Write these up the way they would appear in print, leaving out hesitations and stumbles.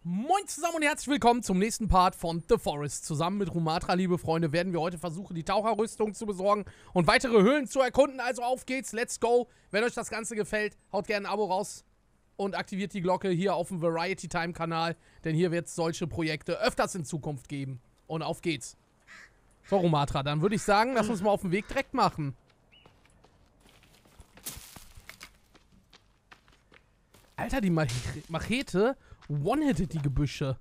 Moin zusammen und herzlich willkommen zum nächsten Part von The Forest. Zusammen mit Rumatra, liebe Freunde, werden wir heute versuchen, die Taucherrüstung zu besorgen und weitere Höhlen zu erkunden. Also auf geht's, let's go. Wenn euch das Ganze gefällt, haut gerne ein Abo raus und aktiviert die Glocke hier auf dem Variety Time Kanal, denn hier wird es solche Projekte öfters in Zukunft geben. Und auf geht's. So, Rumatra, dann würde ich sagen, lass uns mal auf den Weg direkt machen. Alter, die Machete one-hitted die Gebüsche.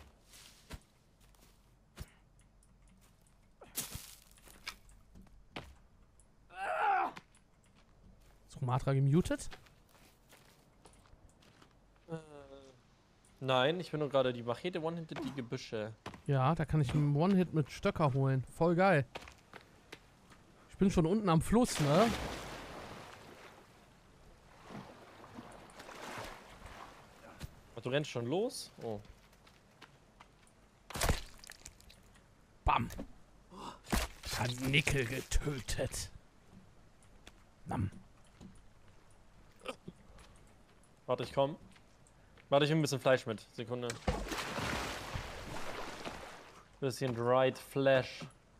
Ist Rumatra gemutet? Nein, ich bin nur gerade die Machete one-hitted die Gebüsche. Ja, da kann ich einen One-Hit mit Stöcker holen. Voll geil. Ich bin schon unten am Fluss, ne? Ach, du rennst schon los? Oh. Bam. Karnickel getötet. Nam. Warte, ich komm. Warte, ich nehme ein bisschen Fleisch mit. Sekunde. Bisschen dried flesh.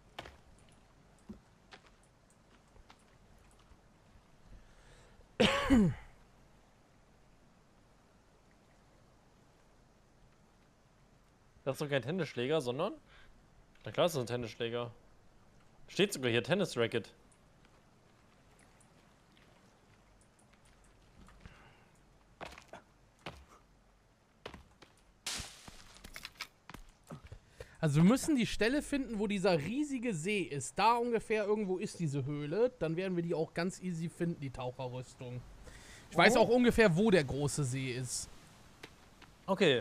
Das ist doch kein Tennisschläger, sondern... Na klar, ist das ein Tennisschläger. Steht sogar hier, Tennis-Racket. Also wir müssen die Stelle finden, wo dieser riesige See ist. Da ungefähr irgendwo ist diese Höhle. Dann werden wir die auch ganz easy finden, die Taucherrüstung. Ich weiß auch ungefähr, wo der große See ist. Okay.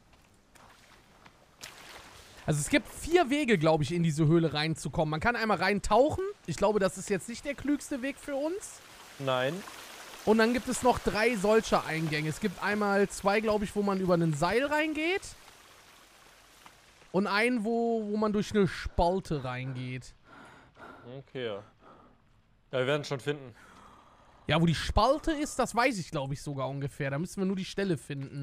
Also es gibt 4 Wege, glaube ich, in diese Höhle reinzukommen. Man kann einmal reintauchen. Ich glaube, das ist jetzt nicht der klügste Weg für uns. Nein. Und dann gibt es noch 3 solcher Eingänge. Es gibt einmal 2, glaube ich, wo man über ein Seil reingeht. Und einen, wo man durch eine Spalte reingeht. Okay. Ja, wir werden es schon finden. Ja, wo die Spalte ist, das weiß ich, glaube ich, sogar ungefähr. Da müssen wir nur die Stelle finden.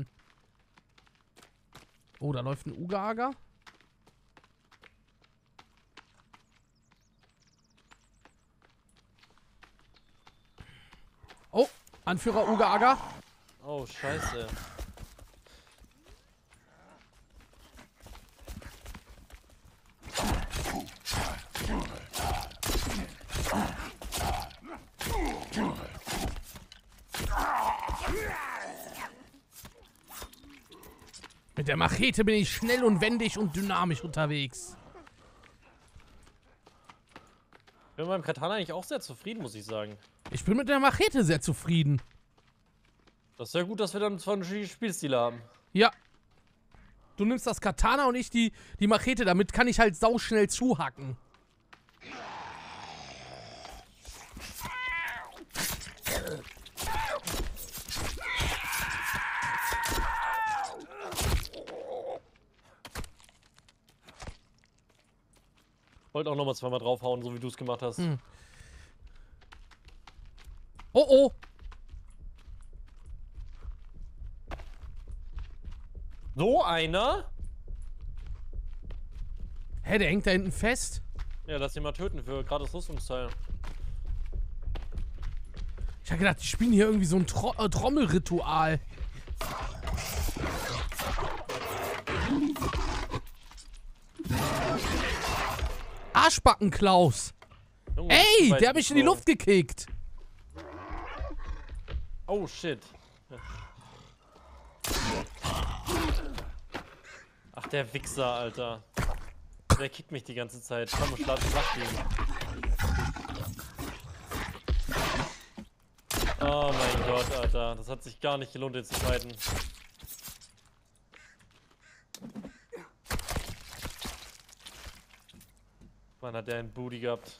Oh, da läuft ein Uga-Aga. Oh, Anführer Uga-Aga. Oh, scheiße. Mit der Machete bin ich schnell und wendig und dynamisch unterwegs. Ich bin mit meinem Katana eigentlich auch sehr zufrieden, muss ich sagen. Ich bin mit der Machete sehr zufrieden. Das ist ja gut, dass wir dann zwar einen Spielstil haben. Ja. Du nimmst das Katana und ich die Machete. Damit kann ich halt sauschnell zuhacken. Wollte auch nochmal zweimal draufhauen, so wie du es gemacht hast. Hm. Oh, oh. So einer? Hä, der hängt da hinten fest? Ja, lass ihn mal töten für gratis Rüstungsteil. Ich hab gedacht, die spielen hier irgendwie so ein Trommelritual. Arschbacken Klaus. Junge, Ey, der hat mich in die Luft gekickt. Oh, shit. Ach, der Wichser, Alter. Der kickt mich die ganze Zeit. Komm, schlag ihn. Oh mein Gott, Alter. Das hat sich gar nicht gelohnt, den zu fighten. Mann, hat der einen Booty gehabt.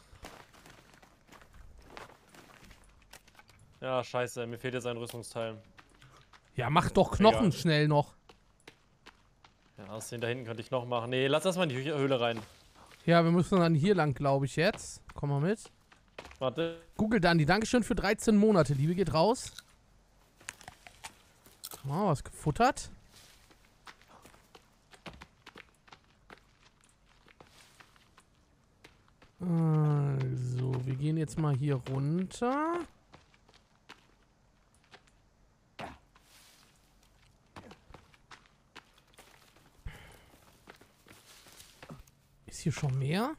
Ja, scheiße. Mir fehlt jetzt ein Rüstungsteil. Ja, mach doch Knochen Egal. schnell noch. Ja, aus den da hinten könnte ich noch machen. Nee, lass erstmal in die Höhle rein. Ja, wir müssen dann hier lang, glaube ich, jetzt. Komm mal mit. Warte. Google Dandy, Dankeschön für 13 Monate. Liebe geht raus. Oh, was gefuttert. Also, wir gehen jetzt mal hier runter. Ist hier schon mehr?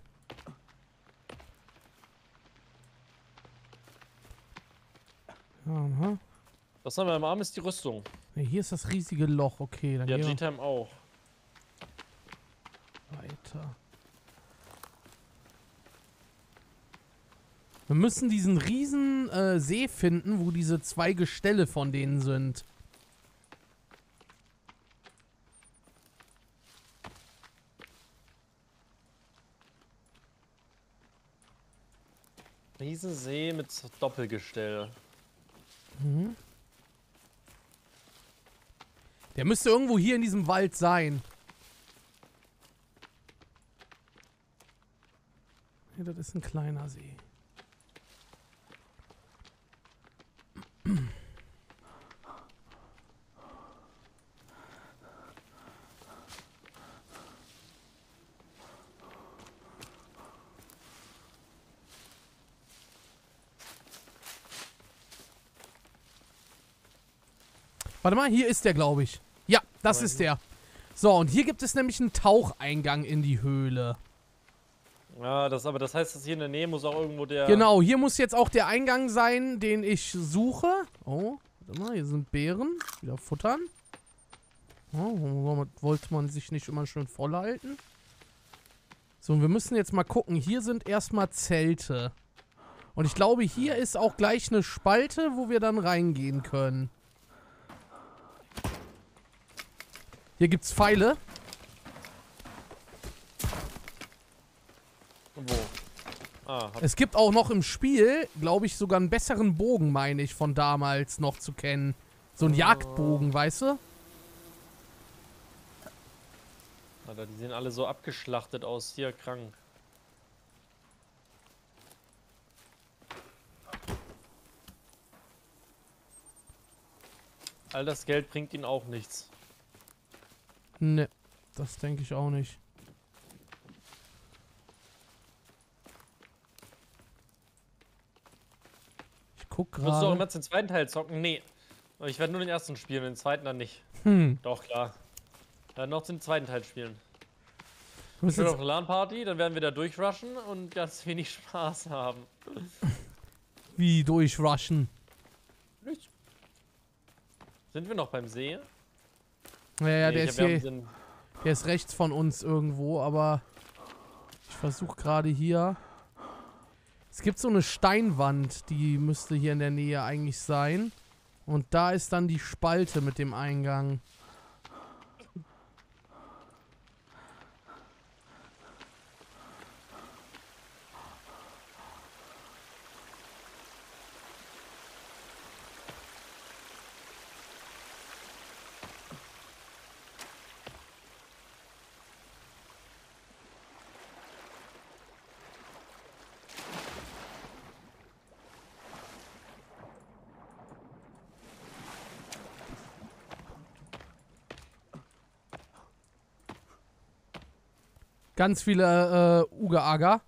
Aha. Was haben wir im Arm ist die Rüstung. Ja, hier ist das riesige Loch. Okay, dann Ja, gehen wir G-Time auch. weiter. Wir müssen diesen riesen See finden, wo diese 2 Gestelle von denen sind. Riesensee mit Doppelgestell. Mhm. Der müsste irgendwo hier in diesem Wald sein. Ja, das ist ein kleiner See. Warte mal, hier ist der, glaube ich. Ja, das ist der. So, und hier gibt es nämlich einen Taucheingang in die Höhle. Ja, aber das heißt, dass hier in der Nähe muss auch irgendwo der... Genau, hier muss jetzt auch der Eingang sein, den ich suche. Oh, warte mal, hier sind Beeren. Wieder futtern. Oh, wollte man sich nicht immer schön voll halten. So, und wir müssen jetzt mal gucken. Hier sind erstmal Zelte. Und ich glaube, hier ist auch gleich eine Spalte, wo wir dann reingehen können. Hier gibt's Pfeile. Wo? Ah, Es gibt auch noch im Spiel, glaube ich, sogar einen besseren Bogen, meine ich, von damals noch zu kennen. So ein Jagdbogen, weißt du? Alter, die sehen alle so abgeschlachtet aus. Hier, krank. All das Geld bringt ihnen auch nichts. Ne, das denke ich auch nicht. Ich guck Musst du auch gerade. immer den zweiten Teil zocken? Nee. Ich werde nur den ersten spielen, den zweiten dann nicht. Doch, klar. Dann noch den zweiten Teil spielen. Wir Schön müssen auf eine LAN-Party, dann werden wir da durchrushen und ganz wenig Spaß haben. wie durchrushen. Nichts. Sind wir noch beim See? Ja, Nee, der ich ist hab- wir hier. haben den- Der ist rechts von uns irgendwo, aber ich versuche gerade hier. Es gibt so eine Steinwand, die müsste hier in der Nähe eigentlich sein. Und da ist dann die Spalte mit dem Eingang. Ganz viele Uga-Aga.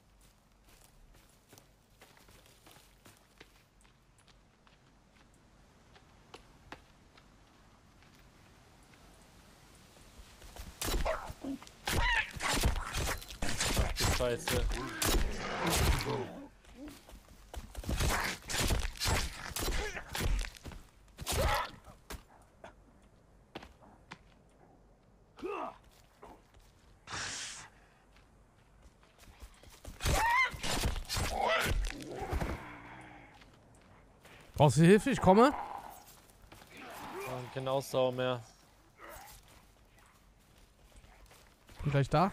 Scheiße. Brauchst du Hilfe? Ich komme. Kein Ausdauer mehr. Bin gleich da.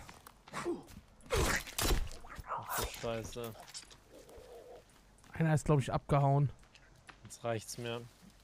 Ach du Scheiße. Einer ist, glaube ich, abgehauen. Jetzt reicht's mir.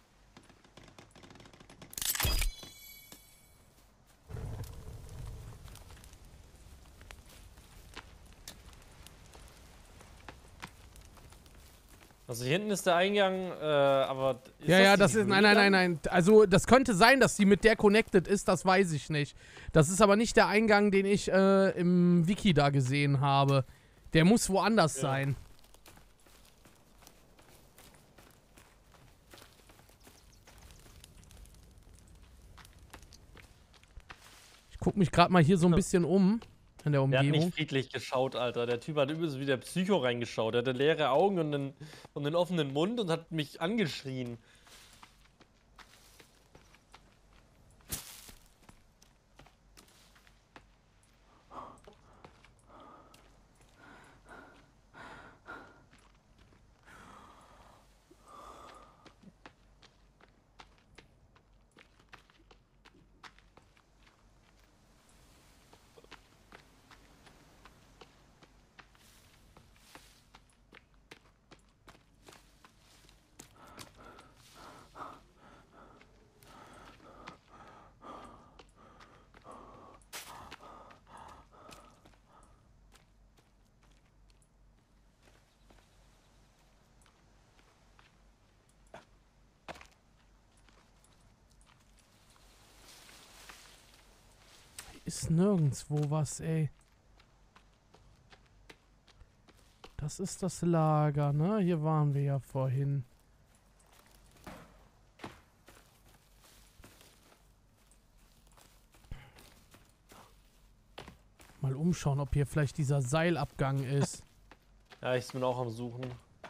Also hier hinten ist der Eingang, aber ist Ja, die das ist. Nein, Höhle nein, nein, dann? nein. Also, das könnte sein, dass die mit der connected ist, das weiß ich nicht. Das ist aber nicht der Eingang, den ich im Wiki da gesehen habe. Der muss woanders sein. Ich guck mich gerade mal hier so ein bisschen um. In der Umgebung. Der hat nicht friedlich geschaut, Alter. Der Typ hat übelst wie der Psycho reingeschaut. Der hatte leere Augen und einen offenen Mund und hat mich angeschrien. Ist nirgendwo was, ey. Das ist das Lager, ne? Hier waren wir ja vorhin. Mal umschauen, ob hier vielleicht dieser Seilabgang ist. Ja, ich bin auch am Suchen.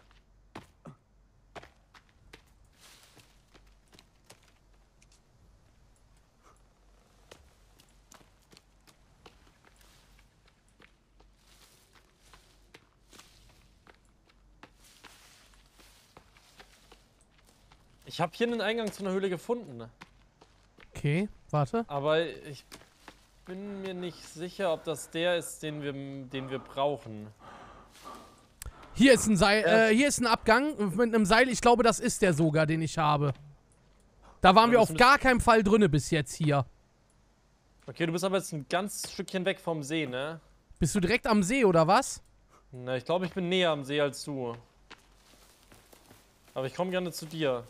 Ich habe hier einen Eingang zu einer Höhle gefunden. Okay, warte. Aber ich bin mir nicht sicher, ob das der ist, den wir brauchen. Hier ist ein Seil, hier ist ein Abgang mit einem Seil. Ich glaube, das ist der sogar, den ich habe. Da waren wir auf gar keinen Fall drinne bis jetzt hier. Okay, du bist aber jetzt ein ganz Stückchen weg vom See, ne? Bist du direkt am See, oder was? Na, ich glaube, ich bin näher am See als du. Aber ich komme gerne zu dir.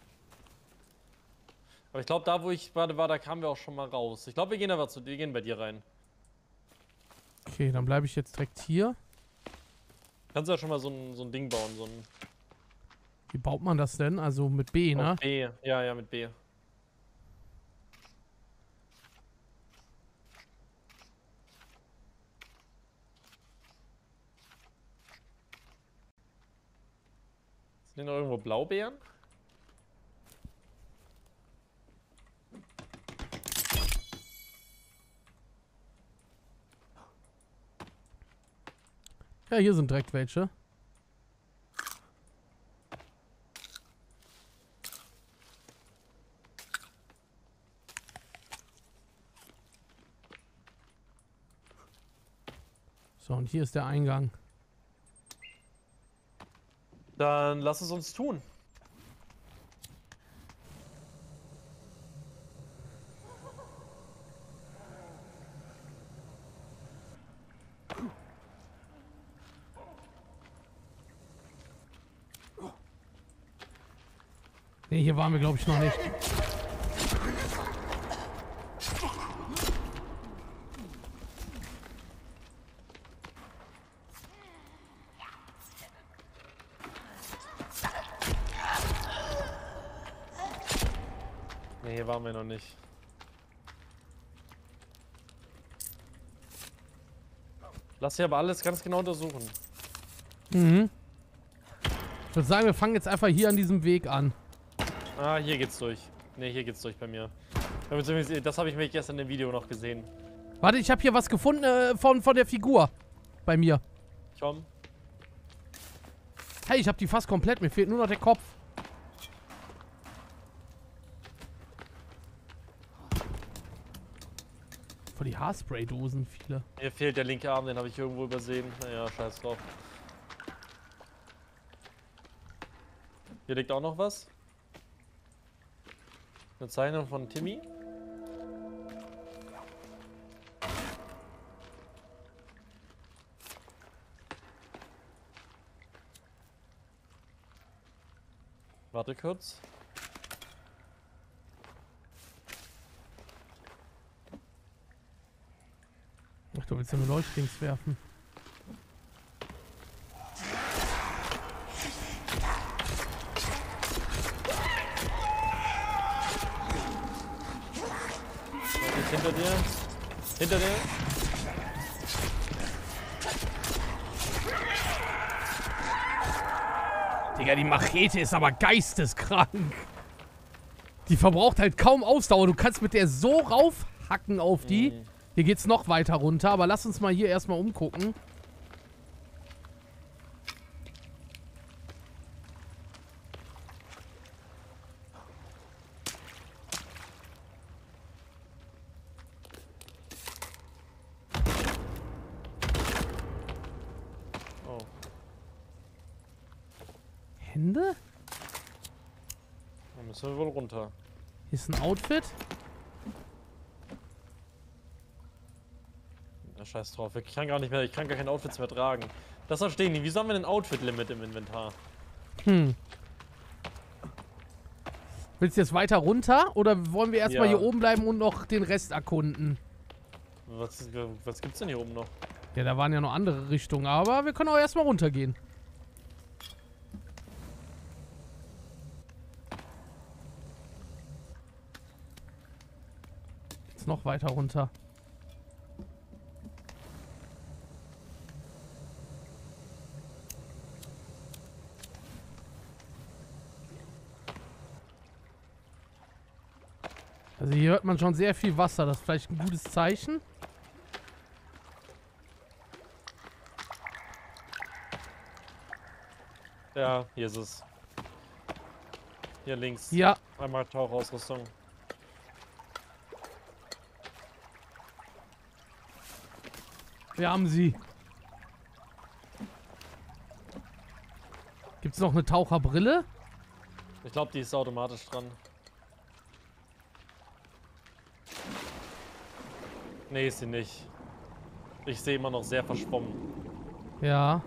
Aber ich glaube, da wo ich gerade war, da kamen wir auch schon mal raus. Ich glaube, wir gehen aber zu dir, gehen bei dir rein. Okay, dann bleibe ich jetzt direkt hier. Kannst du ja schon mal so ein Ding bauen, so ein... Wie baut man das denn? Also mit B, ne? Auf B, ja, mit B. Sind noch irgendwo Blaubeeren? Ja, hier sind direkt welche. So, und hier ist der Eingang. Dann lass es uns tun. Ne, hier waren wir, glaube ich, noch nicht. Ne, hier waren wir noch nicht. Lass hier aber alles ganz genau untersuchen. Mhm. Ich würde sagen, wir fangen jetzt einfach hier an diesem Weg an. Ah, hier geht's durch. Ne, hier geht's durch bei mir. Das habe ich mir gestern im Video noch gesehen. Warte, ich habe hier was gefunden von der Figur. Bei mir. Komm. Hey, ich habe die fast komplett. Mir fehlt nur noch der Kopf. Voll die Haarspray-Dosen, viele. Mir fehlt der linke Arm, den habe ich irgendwo übersehen. Naja, scheiß drauf. Hier liegt auch noch was. Eine Zeichnung von Timmy. Warte kurz. Ach, du willst ja nur Leuchtdings werfen. Hinter dir. Hinter dir. Digga, die Machete ist aber geisteskrank. Die verbraucht halt kaum Ausdauer. Du kannst mit der so raufhacken auf die. Hier geht's noch weiter runter, aber lass uns mal hier erstmal umgucken. Oh. Hände? Dann müssen wir wohl runter. Hier ist ein Outfit. Na, scheiß drauf. Ich kann gar nicht mehr, ich kann gar keine Outfits mehr tragen. Das verstehe ich nicht. Wieso haben wir ein Outfit-Limit im Inventar? Willst du jetzt weiter runter oder wollen wir erstmal Ja. hier oben bleiben und noch den Rest erkunden? Was gibt's denn hier oben noch? Ja, da waren ja noch andere Richtungen, aber wir können auch erstmal runtergehen. Jetzt noch weiter runter. Also hier hört man schon sehr viel Wasser. Das ist vielleicht ein gutes Zeichen. Ja, hier ist es. Hier links. Ja, Einmal Tauchausrüstung. wir haben sie. Gibt's noch eine Taucherbrille? Ich glaube, die ist automatisch dran. Nee, ist sie nicht. Ich sehe immer noch sehr verschwommen. Ja.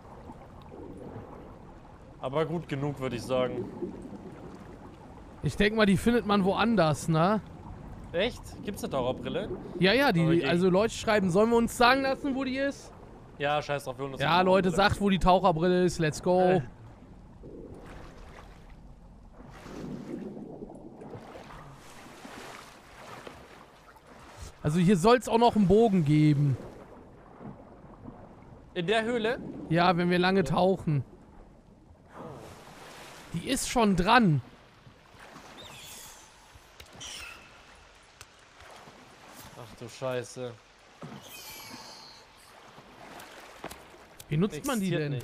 Aber gut genug, würde ich sagen. Ich denke mal, die findet man woanders, ne? Echt? Gibt's eine Taucherbrille? Ja, ja, die, Okay. also Leute schreiben, sollen wir uns sagen lassen, wo die ist? Ja, scheiß drauf, wir holen uns Ja, eine Leute, Taucherbrille. sagt, wo die Taucherbrille ist, let's go. Also hier soll es auch noch einen Bogen geben. In der Höhle? Ja, wenn wir lange tauchen. Die ist schon dran. Ach du Scheiße. Wie nutzt man die Existiert denn? nicht.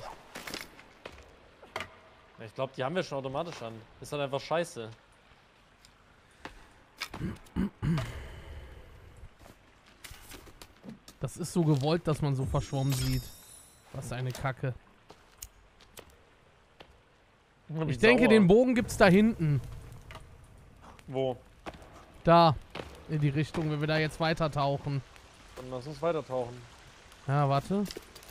Ja, ich glaube, die haben wir schon automatisch an. Ist halt einfach scheiße. Das ist so gewollt, dass man so verschwommen sieht. Was eine Kacke. Ich denke, den Bogen gibt's da hinten. Wo? Da. In die Richtung, wenn wir da jetzt weiter tauchen. Dann lass uns weiter tauchen. Ja, warte.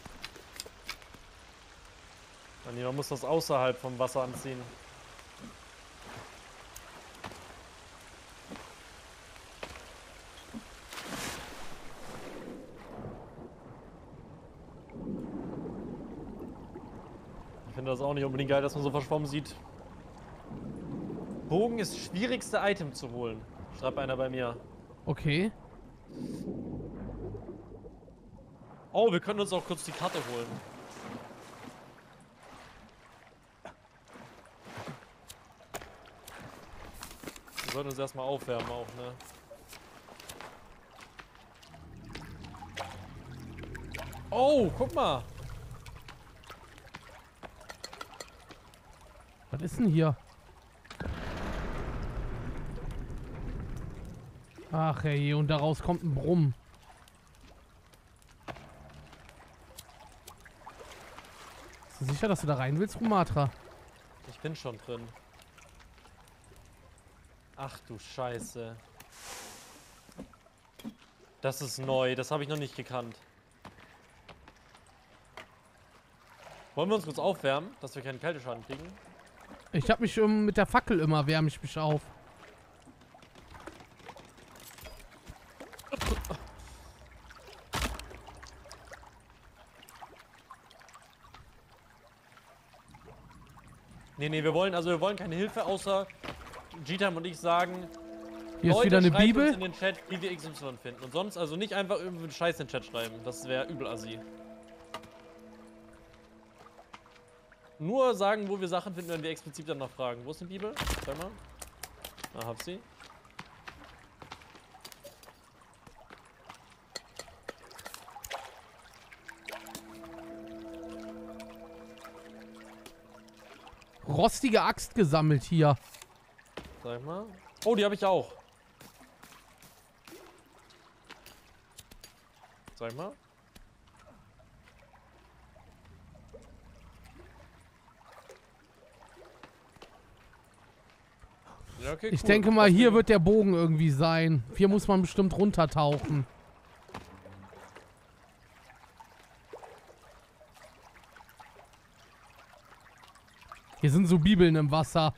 Nee, man muss das außerhalb vom Wasser anziehen. Ich finde das auch nicht unbedingt geil, dass man so verschwommen sieht. Bogen ist das schwierigste Item zu holen, schreibt einer bei mir. Okay. Oh, wir können uns auch kurz die Karte holen. Wir sollten uns erstmal aufwärmen auch, ne? Oh, guck mal. Was ist denn hier? Ach ey, und daraus kommt ein Brumm. Bist du sicher, dass du da rein willst, Rumatra? Ich bin schon drin. Ach du Scheiße. Das ist neu, das habe ich noch nicht gekannt. Wollen wir uns kurz aufwärmen, dass wir keinen Kälteschaden kriegen? Ich hab mich mit der Fackel immer, wärme ich mich auf. Nee, wir wollen keine Hilfe, außer G-Time und ich sagen, Hier ist wieder eine schreibt Bibel. uns in den Chat, wie wir XY finden. Und sonst also nicht einfach irgendeinen Scheiß in den Chat schreiben. Das wäre übel assi. Nur sagen, wo wir Sachen finden, wenn wir explizit danach fragen. Wo ist die Bibel? Sag mal. Ah, hab sie. Rostige Axt gesammelt hier. Sag mal. Oh, die habe ich auch. Sag mal. Ja, okay, Ich cool. denke mal, hier wird der Bogen irgendwie sein. Hier muss man bestimmt runtertauchen. Hier sind so Bibeln im Wasser.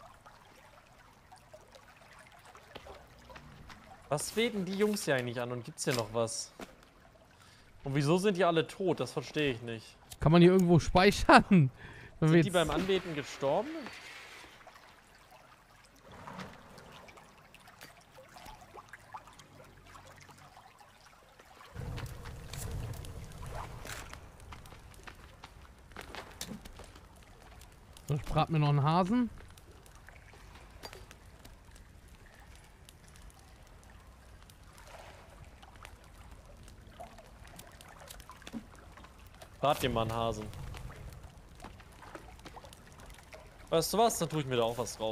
Was beten die Jungs hier eigentlich an und gibt's hier noch was? Und wieso sind die alle tot? Das verstehe ich nicht. Kann man hier irgendwo speichern? Wenn wir Sind die jetzt- beim Anbeten gestorben? So, ich brat mir noch einen Hasen. Brat dir mal einen Hasen. Weißt du was? Dann tue ich mir da auch was drauf.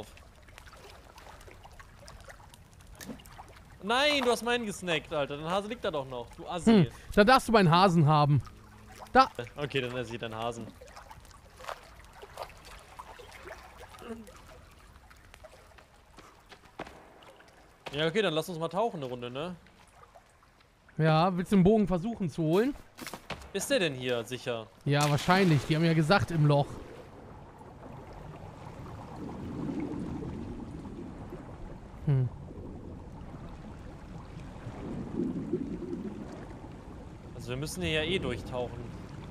Nein, du hast meinen gesnackt, Alter. Dein Hase liegt da doch noch. Du Assi. Da darfst du meinen Hasen haben. Da. Okay, dann esse ich deinen Hasen. Ja, okay, dann lass uns mal tauchen eine Runde, ne? Ja, willst du den Bogen versuchen zu holen? Ist der denn hier sicher? Ja, wahrscheinlich. Die haben ja gesagt im Loch. Hm. Also wir müssen hier ja eh durchtauchen.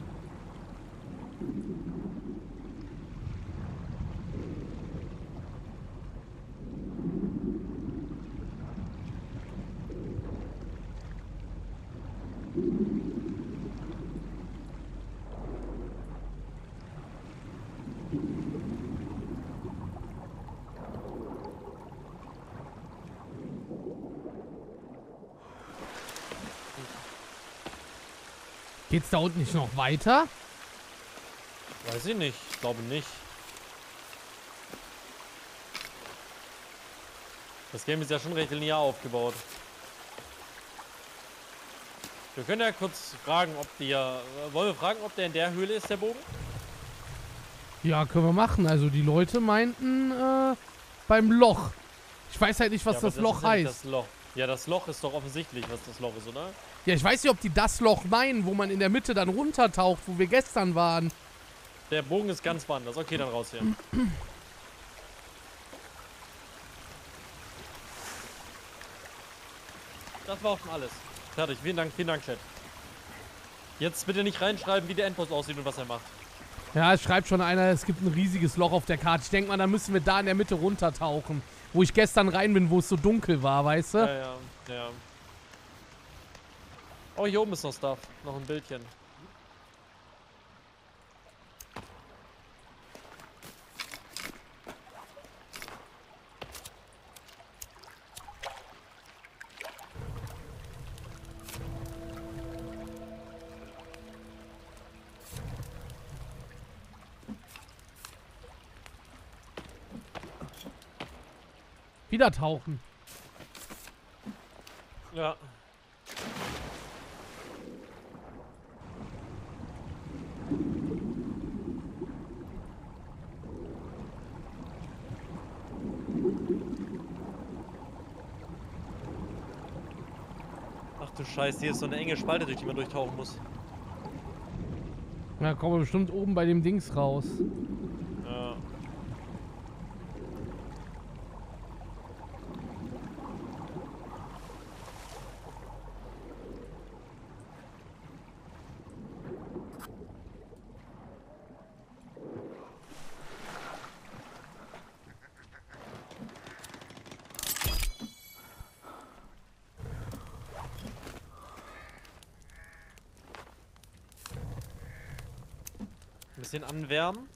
Geht's da unten nicht noch weiter? Weiß ich nicht. Ich glaube nicht. Das Game ist ja schon recht linear aufgebaut. Wir können ja kurz fragen, ob der... wollen wir fragen, ob der in der Höhle ist, der Bogen? Ja, können wir machen. Also die Leute meinten beim Loch. Ich weiß halt nicht, was Ja, aber das Loch ist ja nicht heißt. Das Loch. Ja, das Loch ist doch offensichtlich, was das Loch ist, oder? Ja, ich weiß nicht, ob die das Loch meinen, wo man in der Mitte dann runtertaucht, wo wir gestern waren. Der Bogen ist ganz woanders. Okay, dann raus hier. Das war auch schon alles. Fertig. Vielen Dank, Chat. Jetzt bitte nicht reinschreiben, wie der Endboss aussieht und was er macht. Ja, es schreibt schon einer, es gibt ein riesiges Loch auf der Karte. Ich denke mal, da müssen wir da in der Mitte runtertauchen. Wo ich gestern rein bin, wo es so dunkel war, weißt du? Ja. Oh, hier oben ist noch Stuff. Noch ein Bildchen. Wieder tauchen. Ja. Ach du Scheiße, hier ist so eine enge Spalte, durch die man durchtauchen muss. Ja, kommen wir bestimmt oben bei dem Dings raus. Ja. bisschen anwärmen.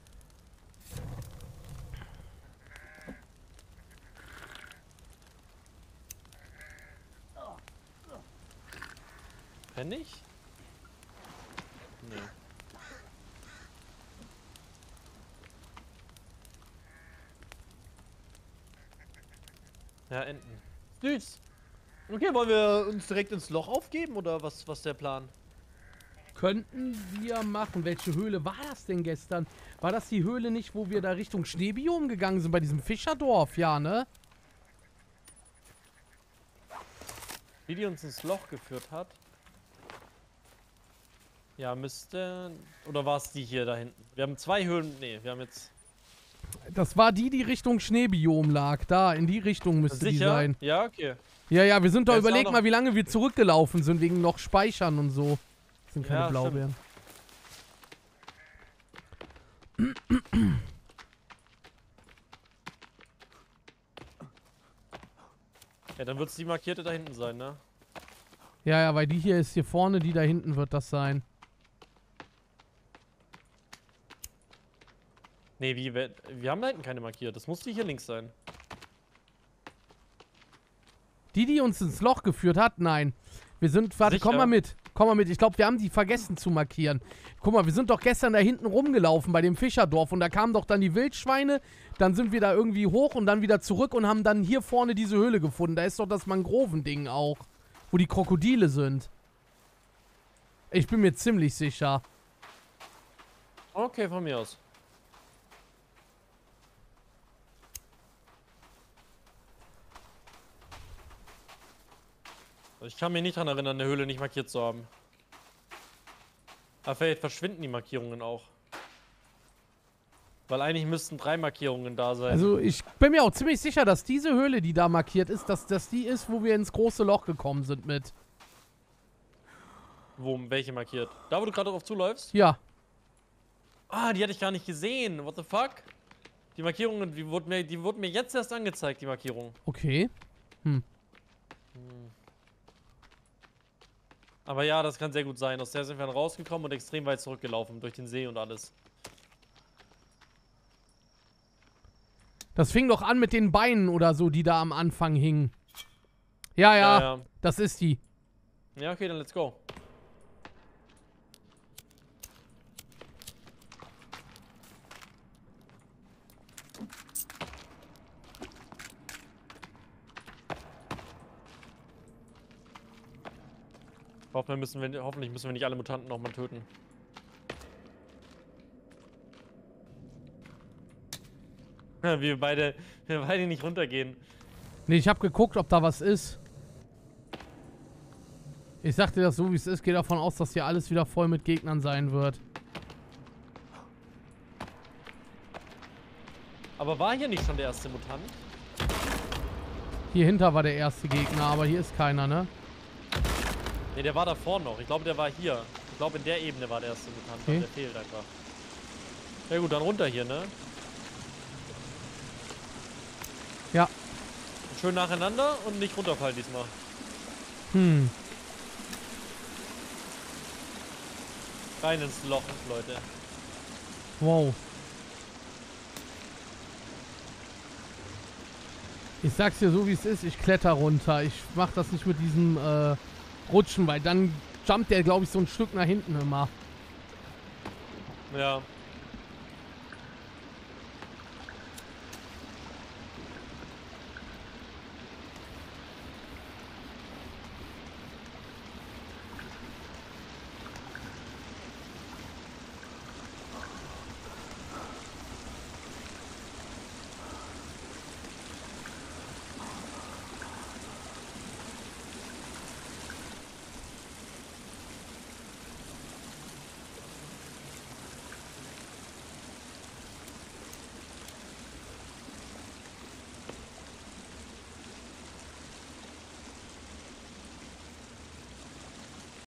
Penn ich? Nee. Ja, Enten. Süß. Okay, wollen wir uns direkt ins Loch aufgeben oder was ist der Plan? Könnten wir machen. Welche Höhle war das denn gestern? War das die Höhle nicht, wo wir da Richtung Schneebiom gegangen sind, bei diesem Fischerdorf? Ja, ne? Wie die uns ins Loch geführt hat? Ja, müsste... Oder war es die hier da hinten? Wir haben 2 Höhlen... Nee, wir haben jetzt... Das war die Richtung Schneebiom lag. Da, in die Richtung müsste die sein. Ja, okay. Ja, ja, wir sind da, Ja, überleg mal, wie lange wir zurückgelaufen sind, wegen noch Speichern und so. Das sind keine Ja, Blaubeeren. Ja, dann wird es die markierte da hinten sein, ne? Ja, ja, weil die hier ist hier vorne, die da hinten wird das sein. Nee, wir haben da hinten keine markiert. Das muss die hier links sein. Die uns ins Loch geführt hat? Nein. Wir sind, warte, Sicher? komm mal mit. Komm mal mit. Ich glaube, wir haben die vergessen zu markieren. Guck mal, wir sind doch gestern da hinten rumgelaufen bei dem Fischerdorf und da kamen doch dann die Wildschweine. Dann sind wir da irgendwie hoch und dann wieder zurück und haben dann hier vorne diese Höhle gefunden. Da ist doch das Mangrovending auch, wo die Krokodile sind. Ich bin mir ziemlich sicher. Okay, von mir aus. Ich kann mich nicht daran erinnern, eine Höhle nicht markiert zu haben. Aber vielleicht verschwinden die Markierungen auch. Weil eigentlich müssten 3 Markierungen da sein. Also ich bin mir auch ziemlich sicher, dass diese Höhle, die da markiert ist, dass das die ist, wo wir ins große Loch gekommen sind mit. Welche markiert? Da, wo du gerade drauf zuläufst? Ja. Ah, die hatte ich gar nicht gesehen. What the fuck? Die Markierungen, die wurden mir jetzt erst angezeigt, die Markierung. Okay. Aber ja, das kann sehr gut sein. Aus der sind wir dann rausgekommen und extrem weit zurückgelaufen. Durch den See und alles. Das fing doch an mit den Beinen oder so, die da am Anfang hingen. Ja, ja. Das ist die. Ja, okay, dann let's go. Hoffentlich müssen wir nicht alle Mutanten nochmal töten. Wir beide nicht runtergehen. Nee, ich habe geguckt, ob da was ist. Ich sagte das so, wie es ist. Gehe davon aus, dass hier alles wieder voll mit Gegnern sein wird. Aber war hier nicht schon der erste Mutant? Hier hinter war der erste Gegner, aber hier ist keiner, ne? Ne, der war davor noch. Ich glaube, der war hier. Ich glaube, in der Ebene war der erste Mutant. Okay. Der fehlt einfach. Ja gut, dann runter hier, ne? Ja. Schön nacheinander und nicht runterfallen diesmal. Rein ins Loch, Leute. Wow. Ich sag's dir so, wie es ist. Ich kletter runter. Ich mach das nicht mit diesem Rutschen, weil dann jumpt der, glaube ich, so ein Stück nach hinten immer. Ja.